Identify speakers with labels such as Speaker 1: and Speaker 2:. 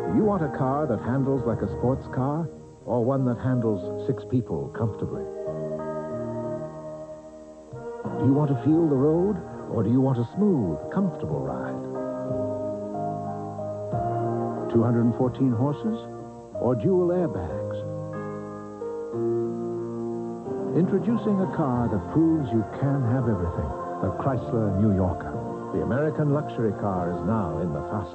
Speaker 1: Do you want a car that handles like a sports car, or one that handles 6 people comfortably? Do you want to feel the road, or do you want a smooth, comfortable ride? 214 horses, or dual airbags? Introducing a car that proves you can have everything. The Chrysler New Yorker. The American luxury car is now in the fast